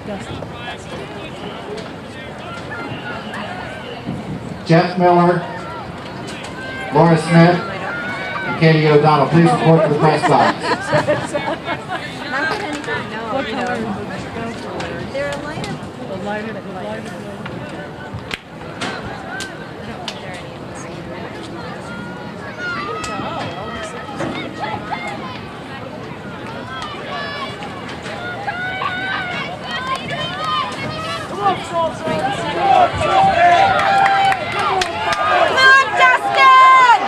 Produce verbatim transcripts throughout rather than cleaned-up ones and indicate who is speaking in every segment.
Speaker 1: Jeff Miller, Laura Smith, and Katie O'Donnell. Please report to the press box.
Speaker 2: What color? They're a lighter.
Speaker 3: The lighter, the lighter.
Speaker 2: Come on, Dustin!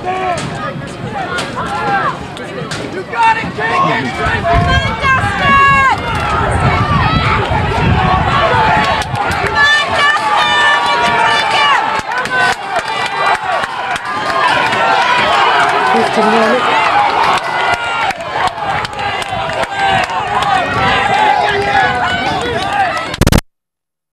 Speaker 2: You got it, King! Come on, Dustin!